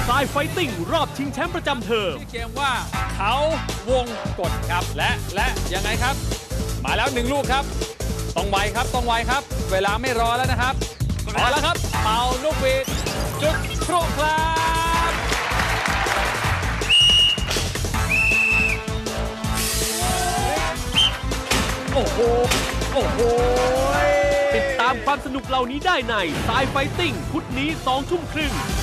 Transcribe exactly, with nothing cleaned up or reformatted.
ทรายไฟติ้งรอบชิงแชมป์ประจำเทอมที่เกมว่าเขาวงกดครับและและยังไงครับมาแล้วหนึ่งลูกครับต้องไวครับต้องไวครับเวลาไม่รอแล้วนะครับพอแล้วครับเป่านกหวีดจุดพลุครับโอ้โหโอ้โหติดตามความสนุกเหล่านี้ได้ในทรายไฟติ้งพุธนี้สองทุ่มครึ่ง